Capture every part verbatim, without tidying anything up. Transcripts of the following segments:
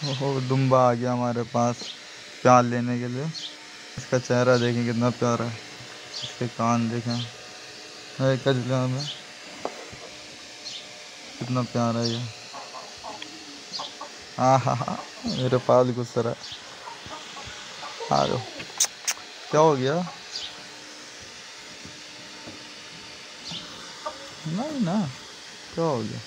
ओहो, दुम्बा आ गया हमारे पास प्यार लेने के लिए। इसका चेहरा देखें कितना प्यारा है, इसके कान देखें। है कजला में कितना प्यारा है ये। हाँ हाँ हाँ, मेरे पास घुस रहा है। आ जाओ। क्या हो गया? नहीं ना, क्या हो गया?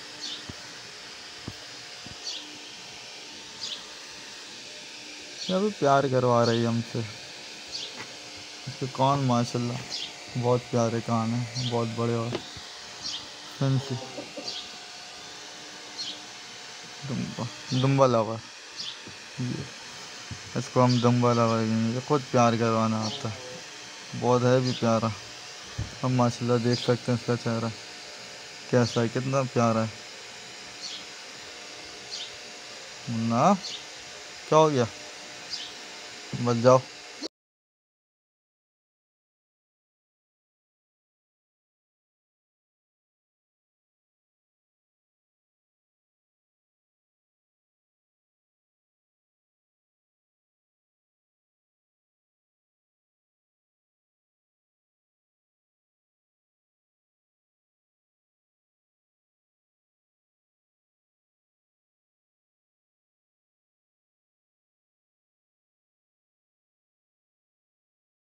ये अभी प्यार करवा रही है हमसे। इसके कान माशाल्लाह बहुत प्यारे कान है, बहुत बड़े और फैंसी। दुम्बा, दुम्बा लवर, ये इसको हम दुम्बा लवर कहेंगे। खुद प्यार करवाना आता है, बहुत है भी प्यारा। हम माशाल्लाह देख सकते हैं इसका चेहरा कैसा है, कितना प्यारा है। ना, क्या हो गया? बच जाओ।